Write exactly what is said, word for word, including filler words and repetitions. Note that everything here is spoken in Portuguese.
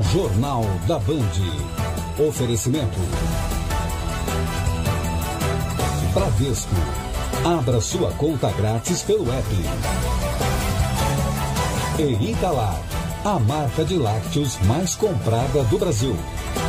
Jornal da Band. Oferecimento Bradesco. Abra sua conta grátis pelo app. E Italar, a marca de lácteos mais comprada do Brasil.